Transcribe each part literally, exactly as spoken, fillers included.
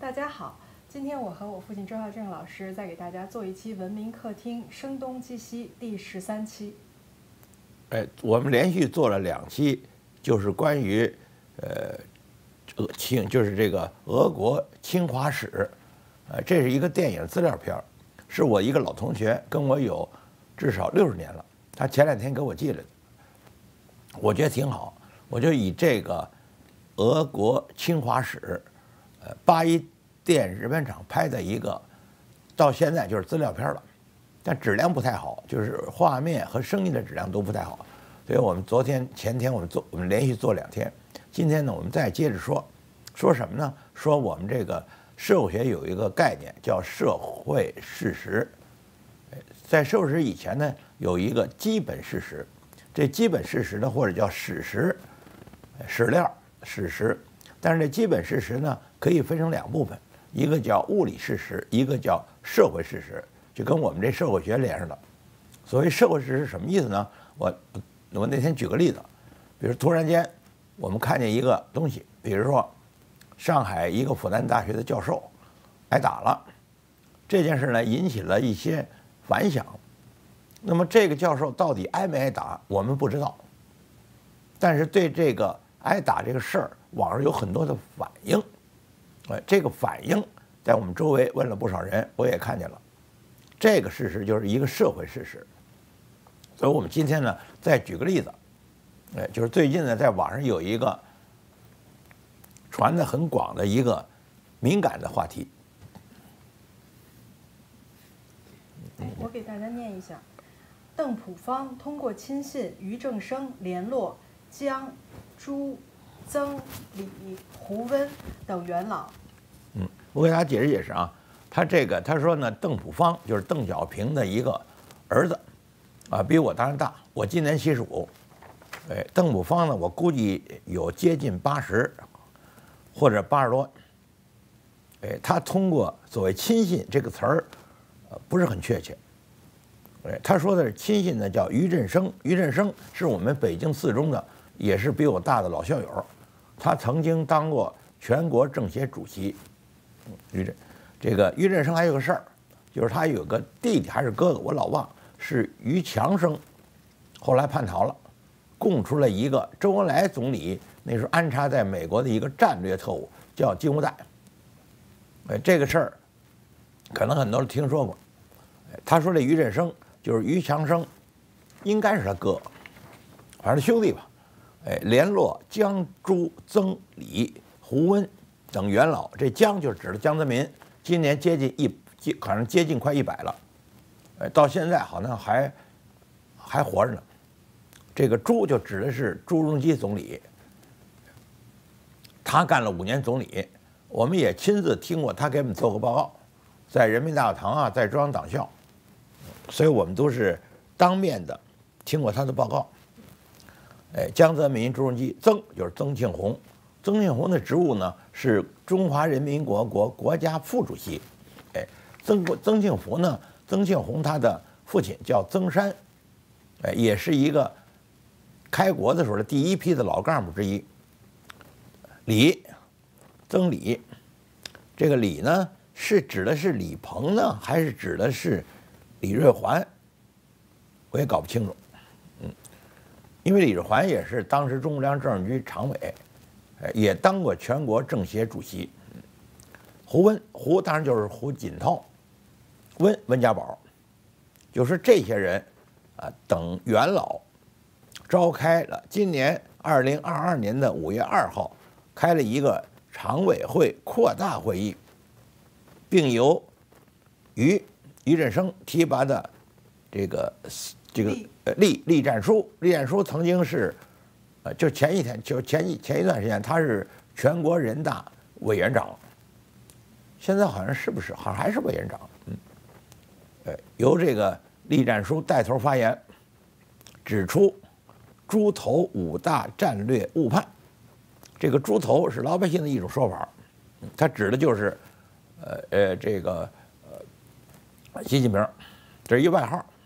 大家好，今天我和我父亲周孝正老师再给大家做一期文明客厅声东击西第十三期。 哎，我们连续做了两期，就是关于呃俄清，就是这个俄国侵华史，呃，这是一个电影资料片，是我一个老同学，跟我有至少六十年了，他前两天给我寄来的，我觉得挺好，我就以这个俄国侵华史，呃，八一电影制片厂拍的一个，到现在就是资料片了。但质量不太好，就是画面和声音的质量都不太好，所以我们昨天、前天我们做，我们连续做两天。今天呢，我们再接着说，说什么呢？说我们这个社会学有一个概念叫社会事实。在社会史以前呢，有一个基本事实，这基本事实呢，或者叫史实、史料、史实。但是这基本事实呢，可以分成两部分，一个叫物理事实，一个叫社会事实。就跟我们这社会学连上了。所谓社会事实是什么意思呢？我我那天举个例子，比如突然间我们看见一个东西，比如说上海一个复旦大学的教授挨打了，这件事呢引起了一些反响。那么这个教授到底挨没挨打，我们不知道。但是对这个挨打这个事儿，网上有很多的反应。哎，这个反应在我们周围问了不少人，我也看见了。这个事实就是一个社会事实，所以我们今天呢，再举个例子，哎，就是最近呢，在网上有一个传得很广的一个敏感的话题。 我给大家念一下：邓朴方通过亲信俞正声联络江、朱、曾、李、胡温等元老。 嗯，我给大家解释解释啊。他这个他说呢，邓朴方就是邓小平的一个儿子，啊，比我当然大，我今年七十五，哎，邓朴方呢，我估计有接近八十，或者八十多，哎，他通过所谓亲信这个词儿，呃，不是很确切，哎，他说的是亲信呢，叫俞振声，俞振声是我们北京四中的，也是比我大的老校友，他曾经当过全国政协主席，俞振。这个俞振声还有个事儿，就是他有个弟弟还是哥哥，我老忘，是俞强声，后来叛逃了，供出了一个周恩来总理那时候安插在美国的一个战略特务，叫金无代。哎，这个事儿可能很多人听说过。他说这俞振声就是俞强声，应该是他哥，反正兄弟吧。哎，联络江、朱、曾、李、胡温等元老，这江就指的江泽民。今年接近一接，好像接近快一百了，哎，到现在好像还还活着呢。这个朱就指的是朱镕基总理，他干了五年总理，我们也亲自听过他给我们做过报告，在人民大会堂啊，在中央党校，所以我们都是当面的听过他的报告。哎，江泽民、朱镕基，曾就是曾庆红。曾庆红的职务呢是中华人民共和国国家副主席，哎，曾曾庆福呢，曾庆红他的父亲叫曾山，哎，也是一个开国的时候的第一批的老干部之一。李，曾李，这个李呢是指的是李鹏呢，还是指的是李瑞环？我也搞不清楚，嗯，因为李瑞环也是当时中共中央政治局常委。也当过全国政协主席。胡温，胡当然就是胡锦涛，温温家宝，就是这些人啊等元老召开了今年二零二二年的五月二号开了一个常委会扩大会议，并由俞俞振声提拔的这个这个呃栗栗战书，栗战书曾经是。呃，就前一天，就前一前一段时间，他是全国人大委员长，现在好像是不是？好像还是委员长。嗯，呃，由这个栗战书带头发言，指出猪头五大战略误判。这个猪头是老百姓的一种说法，他指的就是，呃呃，这个呃，习近平，这是一外号。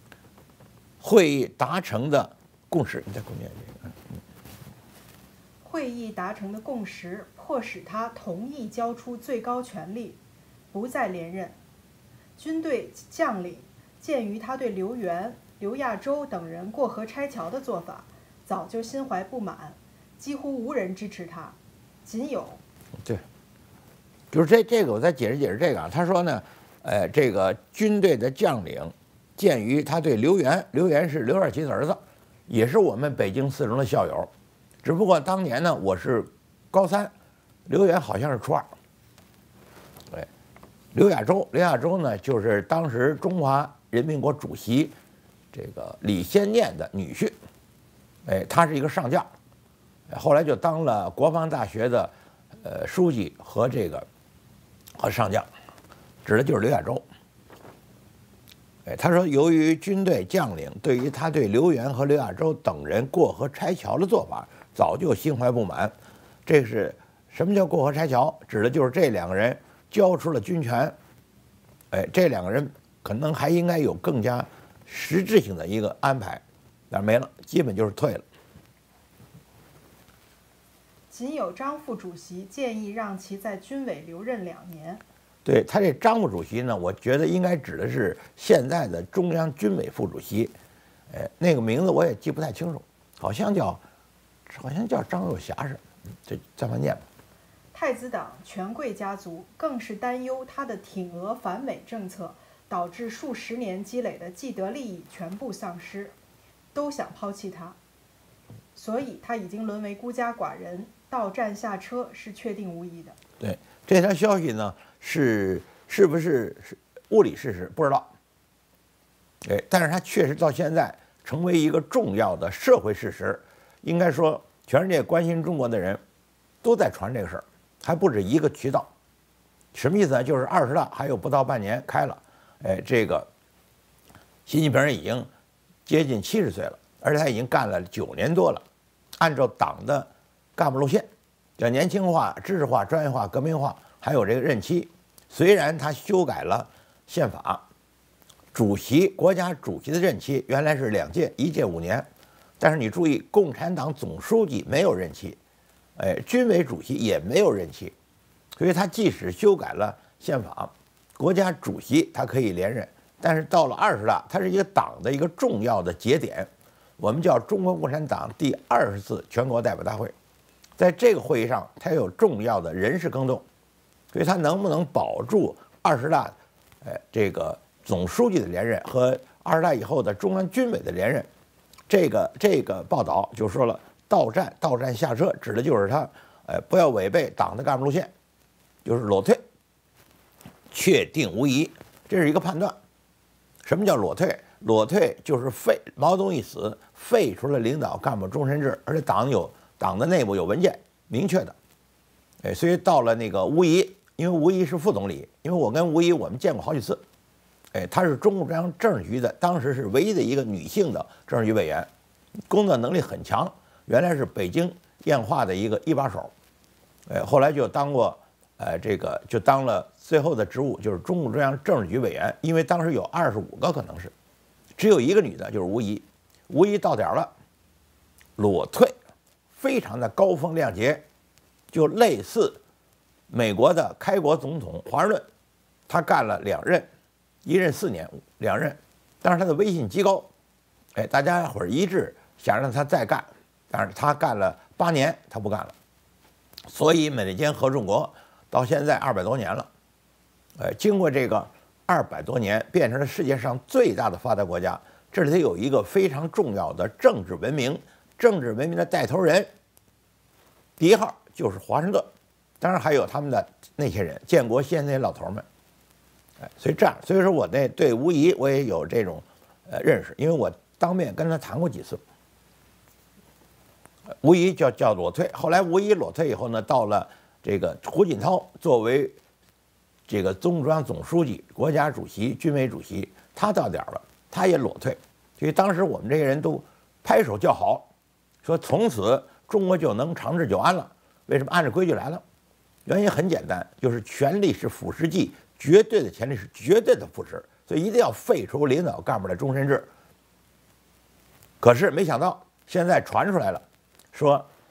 会议达成的共识，你再给我念一遍。 会议达成的共识迫使他同意交出最高权力，不再连任。军队将领鉴于他对刘源、刘亚洲等人过河拆桥的做法，早就心怀不满，几乎无人支持他，仅有对，就是这这个我再解释解释这个啊，他说呢，呃，这个军队的将领鉴于他对刘源，刘源是刘少奇的儿子，也是我们北京四中的校友，只不过当年呢我是高三，刘源好像是初二。对，刘亚洲，刘亚洲呢就是当时中华人民国主席这个李先念的女婿，哎，他是一个上将，后来就当了国防大学的呃书记和这个和上将，指的就是刘亚洲。哎，他说，由于军队将领对于他对刘源和刘亚洲等人过河拆桥的做法早就心怀不满。这是什么叫过河拆桥？指的就是这两个人交出了军权。哎，这两个人可能还应该有更加实质性的一个安排，但没了，基本就是退了。 仅有张副主席建议让其在军委留任两年。 对，他这张副主席呢，我觉得应该指的是现在的中央军委副主席，哎，那个名字我也记不太清楚，好像叫，好像叫张幼霞似的，这这么念吧。 太子党权贵家族更是担忧他的挺俄反美政策导致数十年积累的既得利益全部丧失，都想抛弃他，所以他已经沦为孤家寡人，到站下车是确定无疑的。 对，这条消息呢是是不是是物理事实不知道，哎，但是它确实到现在成为一个重要的社会事实。应该说，全世界关心中国的人都在传这个事儿，还不止一个渠道。什么意思呢？就是二十大还有不到半年开了，哎，这个习近平已经接近七十岁了，而且他已经干了九年多了，按照党的干部路线，叫年轻化、知识化、专业化、革命化，还有这个任期。虽然他修改了宪法，主席国家主席的任期原来是两届，一届五年，但是你注意，共产党总书记没有任期，哎，军委主席也没有任期，所以他即使修改了宪法，国家主席他可以连任，但是到了二十大，它是一个党的一个重要的节点，我们叫中国共产党第二十次全国代表大会，在这个会议上，它有重要的人事更动，所以他能不能保住二十大，哎，这个总书记的连任和二十大以后的中央军委的连任，这个这个报道就说了，到站到站下车，指的就是他，哎，不要违背党的干部路线，就是裸退，确定无疑，这是一个判断。什么叫裸退？裸退就是废，毛泽东一死，废除了领导干部终身制，而且党有党的内部有文件明确的，哎，所以到了那个吴仪，因为吴仪是副总理，因为我跟吴仪我们见过好几次，哎，她是中共中央政治局的，当时是唯一的一个女性的政治局委员，工作能力很强，原来是北京砚化的一个一把手，哎，后来就当过，呃，这个就当了最后的职务，就是中共中央政治局委员，因为当时有二十五个可能是，只有一个女的，就是吴仪，吴仪到点了，裸退，非常的高风亮节，就类似美国的开国总统华盛顿，他干了两任，一任四年，两任，但是他的威信极高，哎，大家伙儿一致想让他再干，但是他干了八年，他不干了，所以美利坚合众国到现在二百多年了，呃，经过这个二百多年，变成了世界上最大的发达国家，这里头有一个非常重要的政治文明，政治文明的带头人，第一号就是华盛顿，当然还有他们的那些人，建国先那些老头们，哎，所以这样，所以说我那对吴仪我也有这种呃认识，因为我当面跟他谈过几次。吴仪叫叫裸退，后来吴仪裸退以后呢，到了这个胡锦涛作为这个中共中央总书记、国家主席、军委主席，他到点了，他也裸退，所以当时我们这些人都拍手叫好，说从此中国就能长治久安了。为什么按照规矩来了？原因很简单，就是权力是腐蚀剂，绝对的权力是绝对的腐蚀，所以一定要废除领导干部的终身制。可是没想到现在传出来了，说，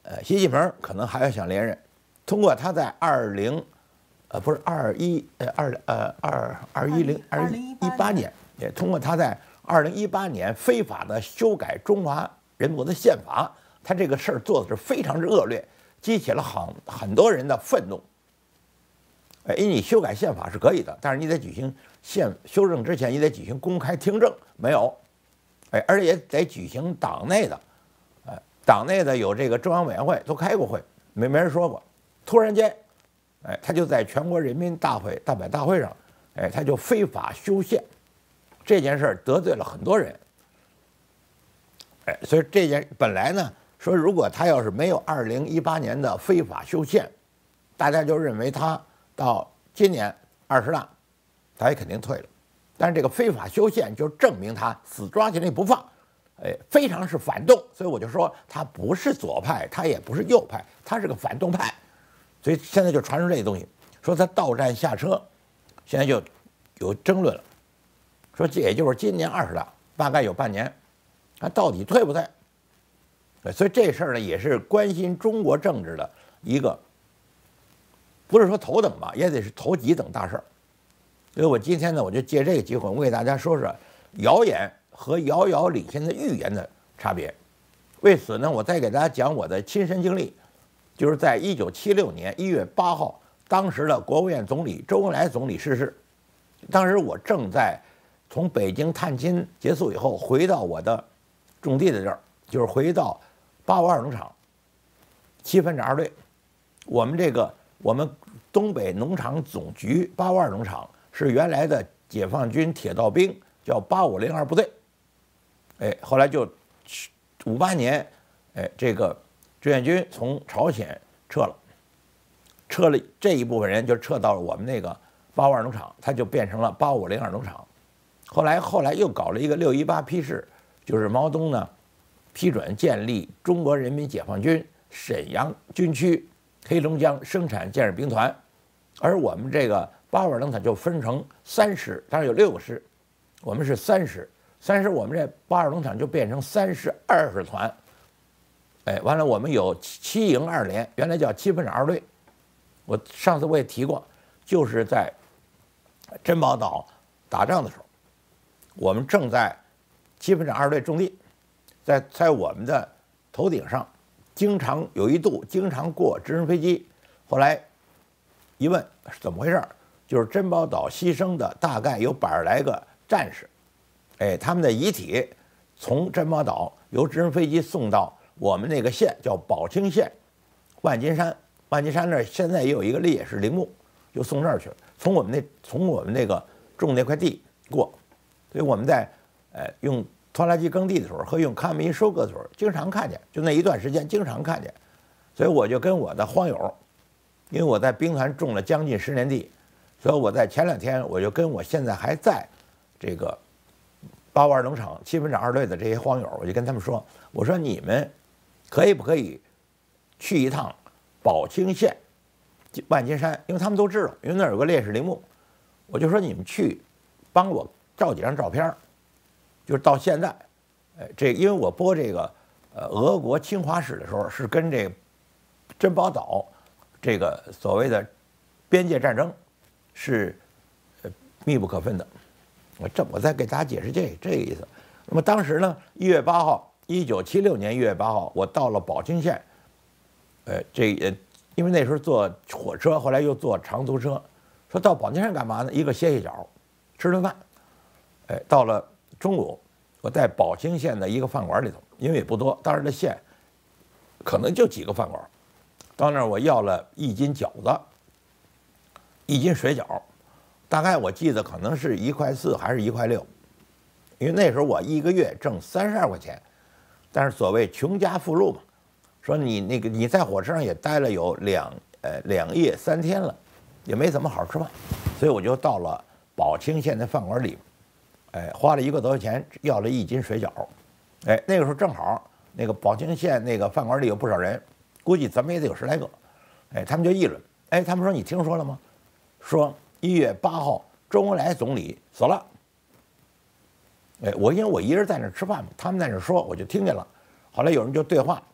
呃，习近平可能还要想连任，通过他在二零，呃，不是二一，呃二呃二二一零二一一八年，也通过他在二零一八年非法的修改中华人民共和国的宪法，他这个事儿做的是非常之恶劣，激起了很很多人的愤怒。哎，因为你修改宪法是可以的，但是你得举行宪修正之前，你得举行公开听证，没有，哎，而且也得举行党内的，哎，党内的有这个中央委员会都开过会，没没人说过，突然间，哎，他就在全国人民大会大百大会上，哎，他就非法修宪，这件事得罪了很多人，哎，所以这件本来呢说，如果他要是没有二零一八年的非法修宪，大家就认为他。到今年二十大，他也肯定退了，但是这个非法修宪就证明他死抓起来不放，哎，非常是反动，所以我就说他不是左派，他也不是右派，他是个反动派，所以现在就传出这些东西，说他到站下车，现在就有争论了，说这也就是今年二十大，大概有半年，他到底退不退？所以这事儿呢，也是关心中国政治的一个。不是说头等吧，也得是头几等大事儿。所以我今天呢，我就借这个机会，我给大家说说谣言和遥遥领先的预言的差别。为此呢，我再给大家讲我的亲身经历，就是在一九七六年一月八号，当时的国务院总理周恩来总理逝世。当时我正在从北京探亲结束以后，回到我的种地的地儿，就是回到八五二农场七分之二队，我们这个。我们东北农场总局八五二农场是原来的解放军铁道兵，叫八五零二部队。哎，后来就五八年，哎，这个志愿军从朝鲜撤了，撤了这一部分人就撤到了我们那个八五二农场，它就变成了八五零二农场。后来后来又搞了一个六一八批示，就是毛泽东呢批准建立中国人民解放军沈阳军区。黑龙江生产建设兵团，而我们这个八五二农场就分成三师，当然有六个师，我们是三师，三师我们这八二农场就变成三师二师团，哎，完了我们有七营二连，原来叫七分之二队，我上次我也提过，就是在珍宝岛打仗的时候，我们正在七分之二队种地，在在我们的头顶上。经常有一度经常过直升飞机，后来一问是怎么回事，就是珍宝岛牺牲的大概有百十来个战士，哎，他们的遗体从珍宝岛由直升飞机送到我们那个县叫宝清县，万金山，万金山那儿现在也有一个烈士陵墓，就送这儿去了。从我们那从我们那个种那块地过，所以我们在呃用。拖拉机耕地的时候和用康米收割的时候，经常看见，就那一段时间经常看见，所以我就跟我的荒友，因为我在兵团种了将近十年地，所以我在前两天我就跟我现在还在这个八五二农场七分之二队的这些荒友，我就跟他们说，我说你们可以不可以去一趟宝清县万金山，因为他们都知道，因为那儿有个烈士陵墓，我就说你们去帮我照几张照片。就是到现在，哎，这因为我播这个呃俄国侵华史的时候，是跟这珍宝岛这个所谓的边界战争是呃密不可分的。我这我再给大家解释这这个意思。那么当时呢，一月八号，一九七六年一月八号，我到了宝清县，呃，这呃因为那时候坐火车，后来又坐长途车，说到宝清县干嘛呢？一个歇歇脚，吃顿饭，哎，到了。中午，我在宝清县的一个饭馆里头，因为也不多，当时的县可能就几个饭馆。到那儿我要了一斤饺子，一斤水饺，大概我记得可能是一块四还是一块六，因为那时候我一个月挣三十二块钱，但是所谓穷家富路嘛，说你那个你在火车上也待了有两呃两夜三天了，也没怎么好好吃饭，所以我就到了宝清县的饭馆里。哎，花了一个多月钱要了一斤水饺，哎，那个时候正好那个宝清县那个饭馆里有不少人，估计怎么也得有十来个，哎，他们就议论，哎，他们说你听说了吗？说一月八号周恩来总理死了。哎，我因为我一人在那吃饭嘛，他们在那说，我就听见了。后来有人就对话，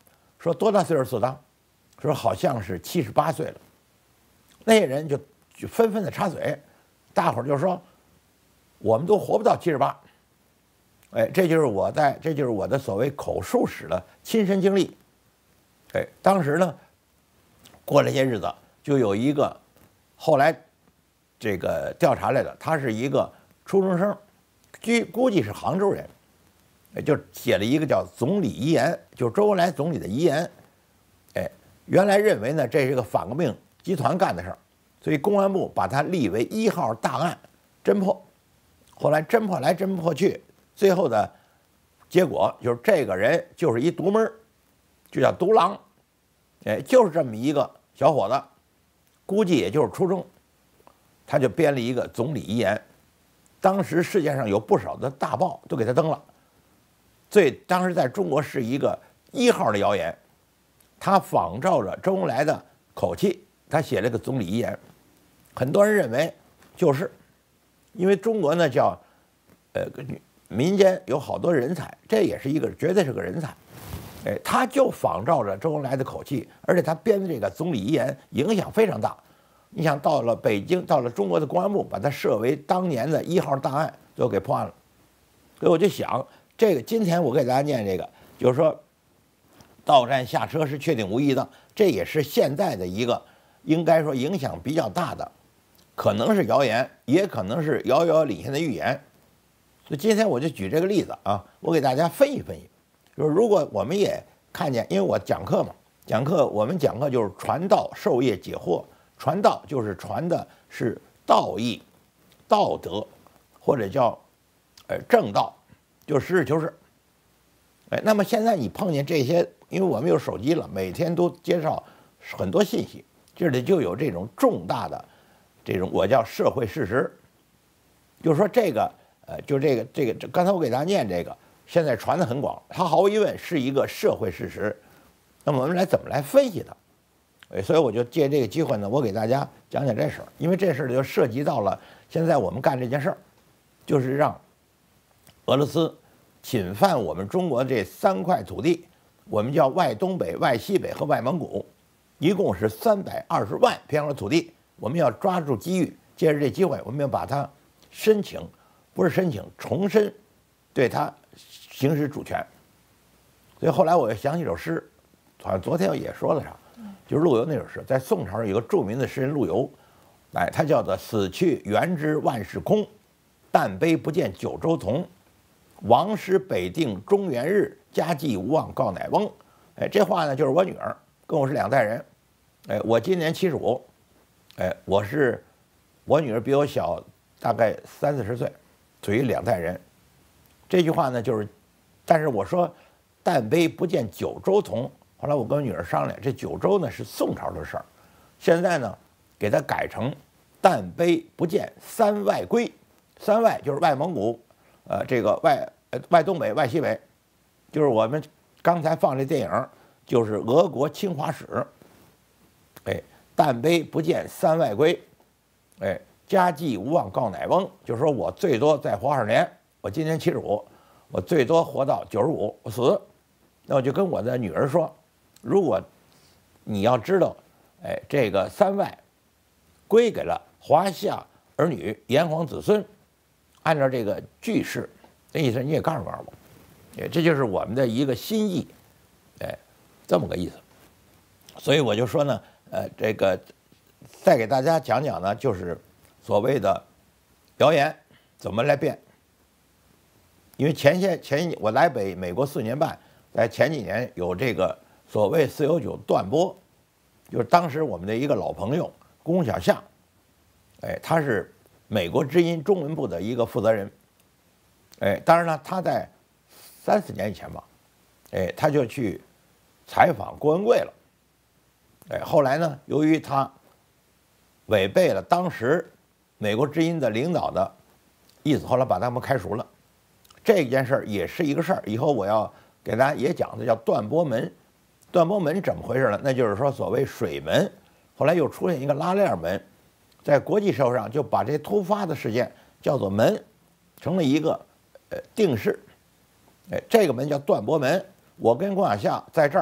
说多大岁数适当？说好像是七十八岁了。那些人就就纷纷的插嘴，大伙儿就说我们都活不到七十八。哎，这就是我在这就是我的所谓口述史的亲身经历。哎，当时呢，过了些日子，就有一个后来这个调查来的，他是一个初中生，据估计是杭州人，就写了一个叫《总理遗言》，就是周恩来总理的遗言。哎，原来认为呢这是一个反革命集团干的事儿，所以公安部把它立为一号大案侦破。后来侦破来侦破去，最后的结果就是这个人就是一独门，就叫独狼。哎，就是这么一个小伙子，估计也就是初中，他就编了一个总理遗言。当时世界上有不少的大报都给他登了，最当时在中国是一个一号的谣言。他仿照着周恩来的口气，他写了个总理遗言，很多人认为就是，因为中国呢叫，呃，民间有好多人才，这也是一个绝对是个人才。哎，他就仿照着周恩来的口气，而且他编的这个总理遗言影响非常大。你想，到了北京，到了中国的公安部，把它设为当年的一号大案，最后给破案了。所以我就想，这个今天我给大家念这个，就是说，到站下车是确定无疑的，这也是现在的一个应该说影响比较大的，可能是谣言，也可能是遥遥领先的预言。所以今天我就举这个例子啊，我给大家分析分析。就是如果我们也看见，因为我讲课嘛，讲课我们讲课就是传道授业解惑，传道就是传的是道义、道德，或者叫呃正道，就实事求是。哎，那么现在你碰见这些，因为我们有手机了，每天都介绍很多信息，这里就有这种重大的这种我叫社会事实，就是说这个呃，就这个这个，刚才我给大家念这个。现在传得很广，它毫无疑问是一个社会事实。那么我们来怎么来分析它？哎，所以我就借这个机会呢，我给大家讲讲这事儿，因为这事儿就涉及到了现在我们干这件事儿，就是让俄罗斯侵犯我们中国这三块土地，我们叫外东北、外西北和外蒙古，一共是三百二十万平方的土地，我们要抓住机遇，借着这机会，我们要把它申请，不是申请，重申对它行使主权。所以后来我又想起一首诗，好像昨天我也说了啥，就是陆游那首诗，在宋朝有个著名的诗人陆游，哎，他叫做“死去元知万事空，但悲不见九州同。王师北定中原日，家祭无忘告乃翁。”哎，这话呢就是我女儿，跟我是两代人。哎，我今年七十五，哎，我是我女儿比我小大概三四十岁，属于两代人。这句话呢就是，但是我说“但悲不见九州同”。后来我跟我女儿商量，这九州呢是宋朝的事儿，现在呢给它改成“但悲不见三外归”。三外就是外蒙古，呃，这个外呃外东北、外西北，就是我们刚才放这电影，就是俄国侵华史。哎，但悲不见三外归，哎，家祭无忘告乃翁，就是说我最多再活二十年。我今年七十五，我最多活到九十五，我死。那我就跟我的女儿说，如果你要知道，哎，这个三外归给了华夏儿女、炎黄子孙，按照这个句式，那意思你也告诉告诉我，哎，这就是我们的一个心意，哎，这么个意思。所以我就说呢，呃，这个再给大家讲讲呢，就是所谓的谣言怎么来变。因为前些前我来北美国四年半，在前几年有这个所谓四九九断播，就是当时我们的一个老朋友龚小夏，哎，他是美国之音中文部的一个负责人，哎，当然了，他在三四年以前吧，哎，他就去采访郭文贵了，哎，后来呢，由于他违背了当时美国之音的领导的意思，后来把他们开除了。这件事儿也是一个事儿，以后我要给大家也讲的叫断播门。断播门怎么回事呢？那就是说所谓水门，后来又出现一个拉链门，在国际社会上就把这突发的事件叫做门，成了一个呃定式。哎，这个门叫断播门。我跟龚小夏在这儿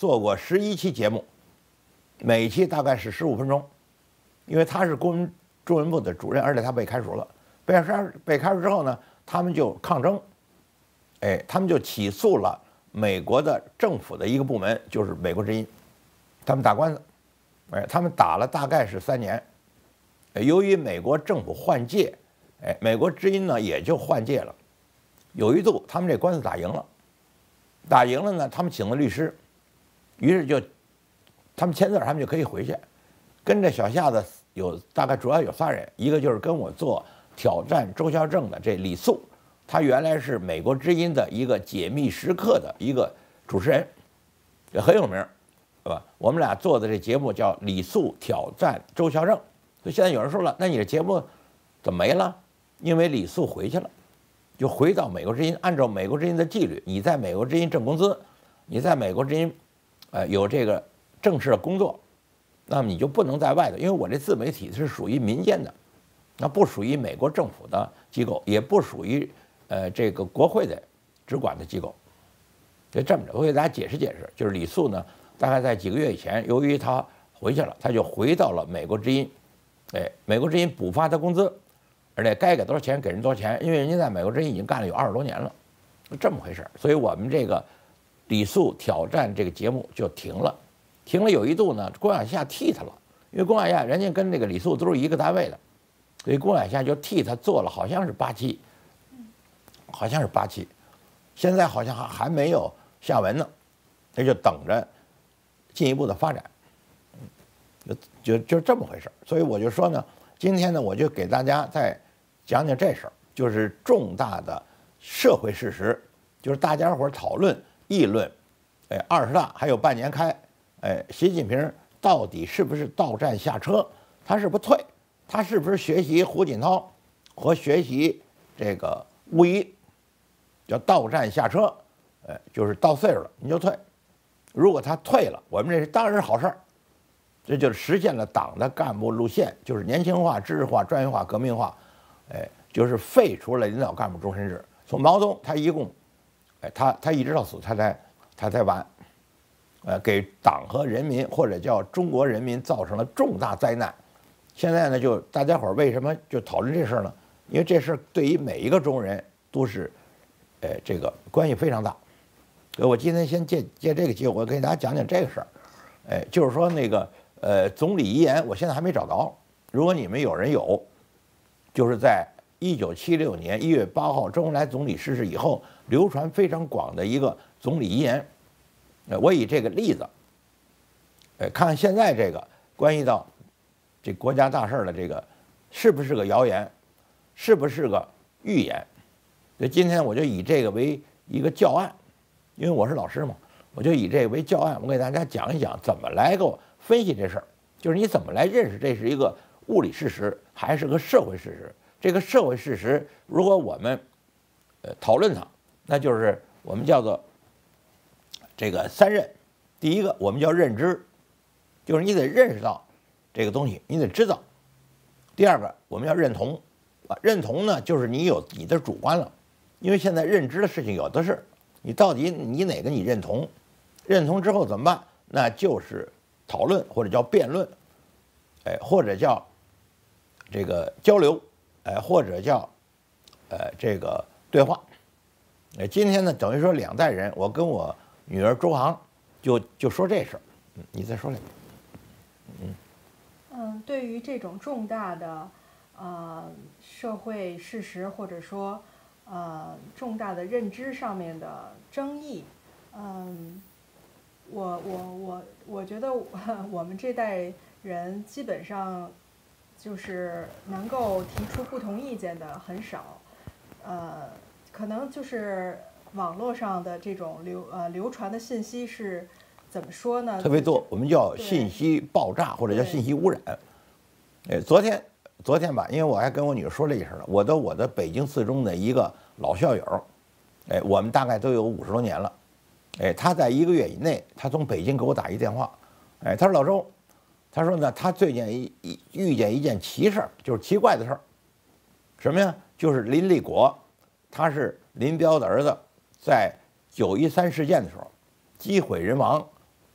做过十一期节目，每期大概是十五分钟，因为他是公文中文部的主任，而且他被开除了。被开被开除之后呢，他们就抗争，哎，他们就起诉了美国的政府的一个部门，就是美国之音，他们打官司，哎，他们打了大概是三年。由于美国政府换届，哎，美国之音呢也就换届了。有一度他们这官司打赢了，打赢了呢，他们请了律师，于是就他们签字，他们就可以回去。跟着小夏子有大概主要有仨人，一个就是跟我做挑战周孝正的这李素，他原来是美国之音的一个解密时刻的一个主持人，也很有名，对吧？我们俩做的这节目叫李素挑战周孝正。所以现在有人说了，那你这节目怎么没了？因为李素回去了，就回到美国之音，按照美国之音的纪律，你在美国之音挣工资，你在美国之音，呃，有这个正式的工作，那么你就不能在外头，因为我这自媒体是属于民间的，那不属于美国政府的机构，也不属于呃这个国会的直管的机构。就这么着，我给大家解释解释，就是李素呢，大概在几个月以前，由于他回去了，他就回到了美国之音。哎，美国之音补发他工资，而且该给多少钱给人多少钱，因为人家在美国之音已经干了有二十多年了，这么回事。所以我们这个李素挑战这个节目就停了，停了有一度呢，龚亚夏替他了，因为龚亚夏人家跟那个李素都是一个单位的，所以龚亚夏就替他做了，好像是八期，好像是八期，现在好像还还没有下文呢，那就等着进一步的发展。就就就这么回事，所以我就说呢，今天呢，我就给大家再讲讲这事儿，就是重大的社会事实，就是大家伙儿讨论议论，哎，二十大还有半年开，哎，习近平到底是不是到站下车？他是不是退？他是不是学习胡锦涛和学习这个吴仪，叫到站下车？哎，就是到岁数了你就退。如果他退了，我们这是当然是好事儿。这就是实现了党的干部路线，就是年轻化、知识化、专业化、革命化，哎，就是废除了领导干部终身制。从毛泽东他一共，哎，他他一直到死他才他才完，呃，给党和人民或者叫中国人民造成了重大灾难。现在呢，就大家伙儿为什么就讨论这事儿呢？因为这事儿对于每一个中国人都是，呃，这个关系非常大。所以我今天先借借这个机会，我给大家讲讲这个事儿，哎，就是说那个。呃，总理遗言我现在还没找着。如果你们有人有，就是在一九七六年一月八号周恩来总理逝世以后，流传非常广的一个总理遗言。呃，我以这个例子，呃，看看现在这个关系到这国家大事的这个是不是个谣言，是不是个预言？所以今天我就以这个为一个教案，因为我是老师嘛，我就以这个为教案，我给大家讲一讲怎么来个。分析这事儿，就是你怎么来认识这是一个物理事实还是个社会事实？这个社会事实，如果我们呃讨论它，那就是我们叫做这个三认。第一个，我们叫认知，就是你得认识到这个东西，你得知道。第二个，我们要认同啊，认同呢，就是你有你的主观了，因为现在认知的事情有的是，你到底你哪个你认同？认同之后怎么办？那就是讨论或者叫辩论，哎，或者叫这个交流，哎，或者叫呃这个对话。哎，今天呢，等于说两代人，我跟我女儿周航就就说这事儿，嗯，你再说来。 嗯嗯，对于这种重大的呃社会事实或者说呃重大的认知上面的争议，嗯。我我我我觉得我们这代人基本上就是能够提出不同意见的很少，呃，可能就是网络上的这种流呃流传的信息是怎么说呢？ 特别多，我们叫信息爆炸或者叫信息污染。哎，昨天昨天吧，因为我还跟我女儿说这事儿了，我的我的北京四中的一个老校友，哎，我们大概都有五十多年了。哎，他在一个月以内，他从北京给我打一电话，哎，他说老周，他说呢，他最近一一遇见一件奇事儿，就是奇怪的事儿，什么呀？就是林立果，他是林彪的儿子，在九一三事件的时候，机毁人亡，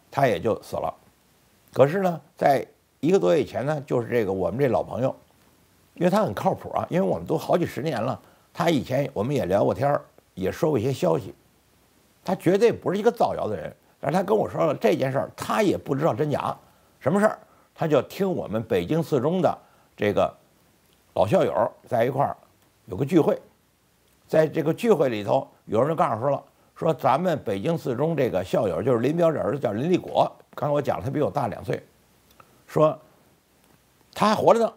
他也就死了。可是呢，在一个多月以前呢，就是这个我们这老朋友，因为他很靠谱啊，因为我们都好几十年了，他以前我们也聊过天儿，也说过一些消息，他绝对不是一个造谣的人。但是他跟我说了这件事儿，他也不知道真假，什么事儿，他就听我们北京四中的这个老校友在一块儿有个聚会，在这个聚会里头，有人告诉说了，说咱们北京四中这个校友就是林彪的儿子叫林立果，刚才我讲了，他比我大两岁，说他还活着呢，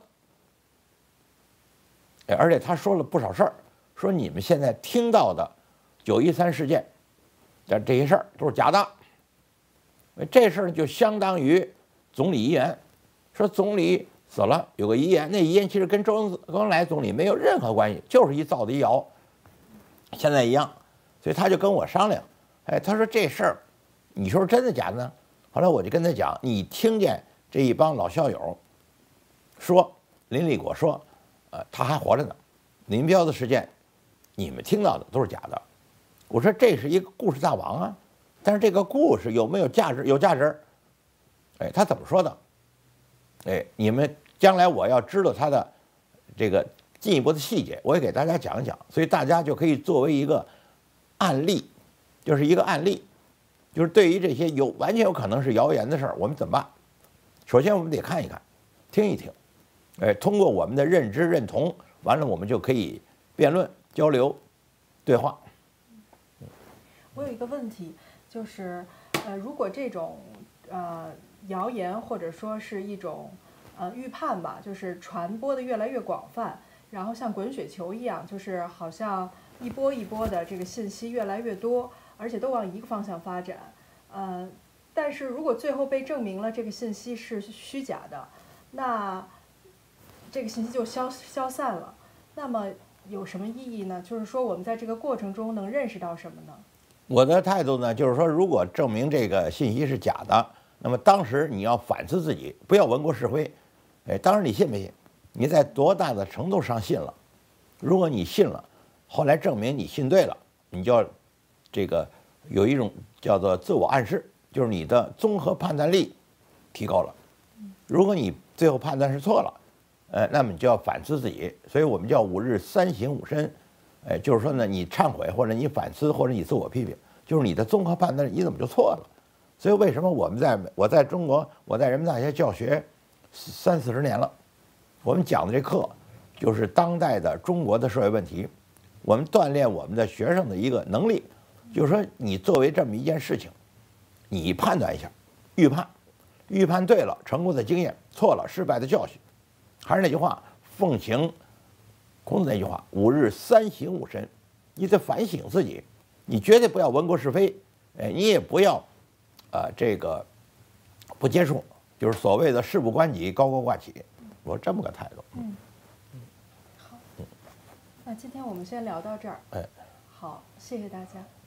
哎，而且他说了不少事儿，说你们现在听到的九一三事件的这些事儿都是假的。这事儿就相当于总理遗言，说总理死了有个遗言，那遗言其实跟周恩来总理没有任何关系，就是一造的一谣，现在一样。所以他就跟我商量，哎，他说这事儿你说真的假的呢？后来我就跟他讲，你听见这一帮老校友说林立果说，呃，他还活着呢，林彪的事件你们听到的都是假的。我说这是一个故事大王啊。但是这个故事有没有价值？有价值。哎，他怎么说的？哎，你们将来我要知道他的这个进一步的细节，我也给大家讲一讲，所以大家就可以作为一个案例，就是一个案例，就是对于这些有完全有可能是谣言的事儿，我们怎么办？首先我们得看一看，听一听，哎，通过我们的认知认同，完了我们就可以辩论、交流、对话。 我有一个问题。就是，呃，如果这种呃谣言或者说是一种呃预判吧，就是传播的越来越广泛，然后像滚雪球一样，就是好像一波一波的这个信息越来越多，而且都往一个方向发展。呃，但是如果最后被证明了这个信息是虚假的，那这个信息就消消散了。那么有什么意义呢？就是说我们在这个过程中能认识到什么呢？ 我的态度呢，就是说，如果证明这个信息是假的，那么当时你要反思自己，不要闻过是非。哎，当时你信不信？你在多大的程度上信了？如果你信了，后来证明你信对了，你就要这个有一种叫做自我暗示，就是你的综合判断力提高了。如果你最后判断是错了，呃，那么你就要反思自己。所以我们叫五日三省吾身。哎，就是说呢，你忏悔或者你反思或者你自我批评，就是你的综合判断你怎么就错了？所以为什么我们在我在中国我在人民大学教学三四十年了，我们讲的这课就是当代的中国的社会问题，我们锻炼我们的学生的一个能力，就是说你作为这么一件事情，你判断一下，预判，预判对了成功的经验，错了失败的教训。还是那句话，奉行孔子那句话，五日三省吾身，你得反省自己，你绝对不要闻过是非，哎，你也不要，啊、呃，这个不接受，就是所谓的事不关己，高高挂起，我这么个态度。 嗯，好，那今天我们先聊到这儿。 哎， 好，谢谢大家。